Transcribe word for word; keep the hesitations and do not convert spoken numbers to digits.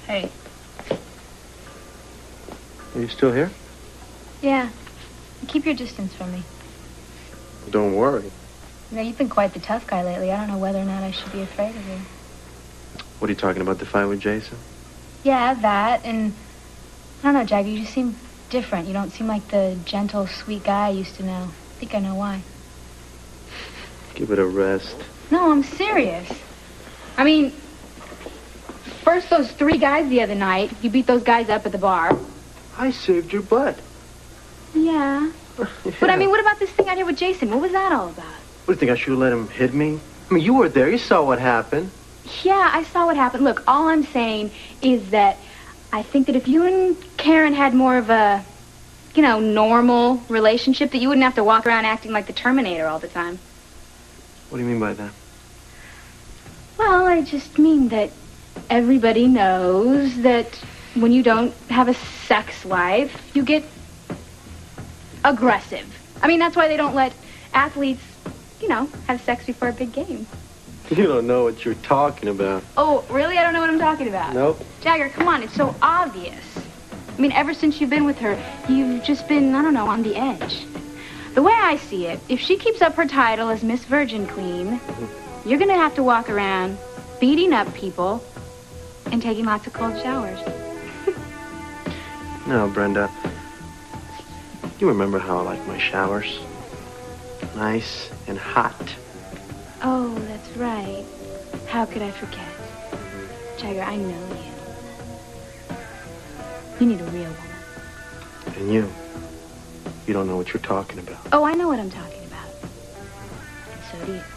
Hey. Are you still here? Yeah. Keep your distance from me. Don't worry. You know, you've been quite the tough guy lately. I don't know whether or not I should be afraid of you. What are you talking about, the fight with Jason? Yeah, that, and I don't know, Jagger, you just seem different. You don't seem like the gentle, sweet guy I used to know. I think I know why. Give it a rest. No, I'm serious. I mean, first those three guys the other night. You beat those guys up at the bar. I saved your butt. Yeah. yeah. But I mean, what about this thing out here with Jason? What was that all about? What do you think, I should have let him hit me? I mean, you were there. You saw what happened. Yeah, I saw what happened. Look, all I'm saying is that I think that if you and Karen had more of a, you know, normal relationship, that you wouldn't have to walk around acting like the Terminator all the time. What do you mean by that? Well, I just mean that everybody knows that when you don't have a sex life, you get aggressive. I mean, that's why they don't let athletes, you know, have sex before a big game. You don't know what you're talking about. Oh, really? I don't know what I'm talking about. Nope. Jagger, come on, it's so obvious. I mean, ever since you've been with her, you've just been, I don't know, on the edge. The way I see it, if she keeps up her title as Miss Virgin Queen, mm-hmm. you're going to have to walk around beating up people and taking lots of cold showers. No, Brenda. You remember how I like my showers. Nice and hot. Oh, that's right. How could I forget? Jagger, I know you. You need a real woman. And you. You don't know what you're talking about. Oh, I know what I'm talking about. And so do you.